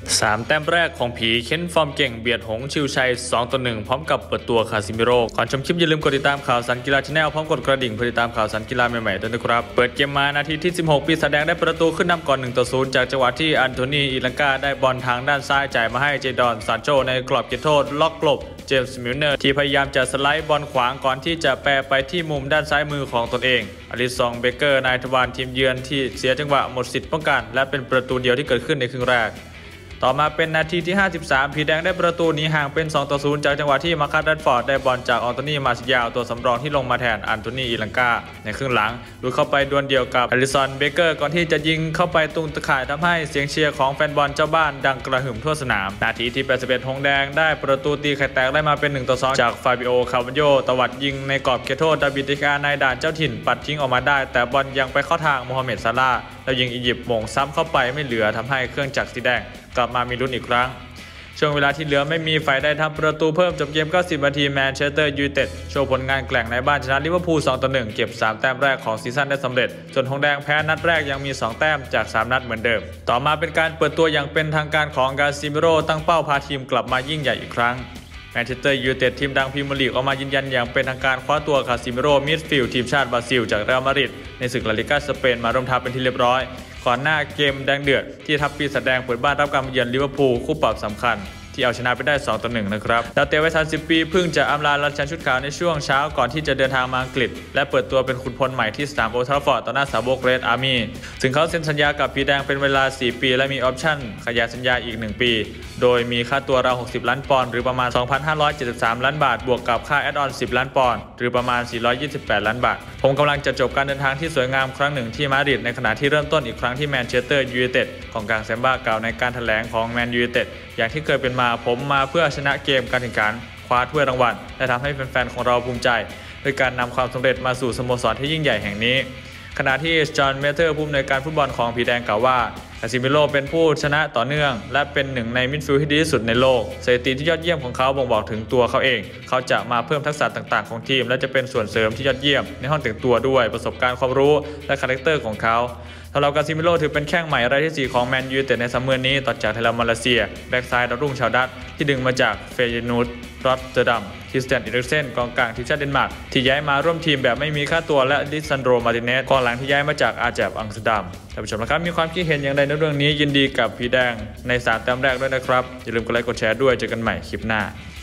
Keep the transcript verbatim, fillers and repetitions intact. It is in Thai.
สามแต้มแรกของผีเค้นฟอร์มเก่งเบียดหงชิวชัยสองต่อหนึ่งพร้อมกับเปิดตัวคาซิมิโร่ก่อนชมคลิปอย่าลืมกดติดตามข่าวสารกีฬาชาแนลพร้อมกดกระดิ่งเพื่อติดตามข่าวสารกีฬาใหม่ๆด้วยนะครับเปิดเกมมานาทีที่สิบหกปีศาจแดงได้ประตูขึ้นนำก่อนหนึ่งต่อศูนย์จากจังหวะที่อันโทนีอิลังกาได้บอลทางด้านซ้ายจ่ายมาให้เจดอนซานโชในกรอบเขตโทษล็อกกลบเจมส์มิลเนอร์ที่พยายามจะสไลด์บอลขวางก่อนที่จะแปรไปที่มุมด้านซ้ายมือของตนเองอลิซองเบเกอร์นายทวารทีมเยือนที่เสียจังหวะหมดสิทธิ์ป้องกันและเป็นประตูเดียวที่เกิดขึ้นในครึ่งแรกต่อมาเป็นนาทีที่ห้าสิบสามผีแดงได้ประตูหนีห่างเป็นสองต่อศูนย์จากจังหวะที่มาร์คัส แรดฟอร์ดได้บอลจากออนโทนีมาซิยาลตัวสำรองที่ลงมาแทนอันโทนีอิลังกาในครึ่งหลังลุยเข้าไปดวลเดียวกับอลิซอนเบเกอร์ก่อนที่จะยิงเข้าไปตรงตะข่ายทำให้เสียงเชียร์ของแฟนบอลเจ้าบ้านดังกระหึ่มทั่วสนามนาทีที่แปดสิบเอ็ดหงแดงได้ประตูตีไข่แตกได้มาเป็นหนึ่งต่อสองจากฟาบิโอคาวันโยตวัดยิงในกรอบเขตโทษดาวิด ดิกาในด่านเจ้าถิ่นปัดทิ้งออกมาได้แต่บอลยังไปเข้าทางโมฮัมเหม็ด ซาลาห์แล้วยิงอียิปต์หม่งซ้ำเข้าไปไม่เหลือทำให้เครื่องจักรสีแดงกลับมามีลุ้นอีกครั้งช่วงเวลาที่เหลือไม่มีฝ่ายใดทำประตูเพิ่มจบเกมเก้าสิบนาทีแมนเชสเตอร์ยูไนเต็ดโชว์ผลงานแกร่งในบ้านชนะลิเวอร์พูลสองต่อหนึ่งเก็บสามแต้มแรกของซีซั่นได้สำเร็จส่วนหงแดงแพ้นัดแรกยังมีสองแต้มจากสามนัดเหมือนเดิมต่อมาเป็นการเปิดตัวอย่างเป็นทางการของกาซิมิโร่ตั้งเป้าพาทีมกลับมายิ่งใหญ่อีกครั้งแมนเชสเตอร์ยูไนเต็ดทีมดังพรีเมียร์ลีกออกมายืนยันอย่างเป็นทางการคว้าตัวคาซิมิโร่มิดฟิลด์ทีมชาติบราซิลจากเรอัลมาดริดในศึกลาลิก้าสเปนมาร่วมทัพเป็นที่เรียบร้อยก่อนหน้าเกมแดงเดือดที่ทัพปีศาจแดงเปิดบ้านรับการมาเยือนลิเวอร์พูลคู่ปรับสำคัญที่เอาชนะไปได้สองต่อหนึ่งนะครับดาวเตะวัยสามสิบปีเพิ่งจะอำลาราชันชุดขาวในช่วงเช้าก่อนที่จะเดินทางมาอังกฤษและเปิดตัวเป็นขุนพลใหม่ที่สนามโอลด์แทราฟฟอร์ดต่อหน้าสาวกเรดอาร์มี่ซึ่งเขาเซ็นสัญญากับผีแดงเป็นเวลาสี่ปีและมีออปชั่นขยายสัญญาอีกหนึ่งปีโดยมีค่าตัวราวหกสิบล้านปอนด์หรือประมาณ สองพันห้าร้อยเจ็ดสิบสาม ล้านบาทบวกกับค่าแอดออนสิบล้านปอนด์หรือประมาณสี่ร้อยยี่สิบแปดล้านบาทผมกำลังจะจบการเดินทางที่สวยงามครั้งหนึ่งที่มาดริดในขณะที่เริ่มต้นอีกครั้งที่แมนเชสเตอร์ยูไนเต็ดของกลางแซมบ้ากล่าวในการแถลงของแมนยูไนเต็ดอย่างที่เคยเป็นมาผมมาเพื่อชนะเกมการแข่งขันคว้าถ้วยรางวัลและทำให้แฟนๆของเราภูมิใจด้วยการนำความสำเร็จมาสู่สโมสรที่ยิ่งใหญ่แห่งนี้ขณะที่จอห์นเมเทอร์ผู้อำนวยการฟุตบอลของผีแดงกล่าวว่าคาซิมิโร่เป็นผู้ชนะต่อเนื่องและเป็นหนึ่งในมิดฟิลด์ที่ดีที่สุดในโลกสถิติที่ยอดเยี่ยมของเขาบ่งบอกถึงตัวเขาเองเขาจะมาเพิ่มทักษะต่างๆของทีมและจะเป็นส่วนเสริมที่ยอดเยี่ยมในห้องแต่งตัวด้วยประสบการณ์ความรู้และคาแรคเตอร์ของเขาสำหรับคาซิมิโร่ถือเป็นแข้งใหม่รายที่สี่ของแมนยูแต่ในซัมเมอร์นี้ต่อจากไทยมาเลเซียแบ็กซ้ายดาวรุ่งชาวดัตที่ดึงมาจากเฟเยนูดรอตเตอร์ดัมคริสเตียนอิริกเซนกองกลางทีมชาติเดนมาร์กที่ย้ายมาร่วมทีมแบบไม่มีค่าตัวและลิซันโดมาร์ติเนสกองหลังที่ย้ายมาจากอาแจบอัมสเตอร์ดัมท่านผู้ชมนะครับมีความคิดเห็นอย่างไรในเรื่องนี้ยินดีกับผีแดงในสามแต้มแรกด้วยนะครับอย่าลืมกดไลค์กดแชร์ด้วยเจอกันใหม่คลิปหน้า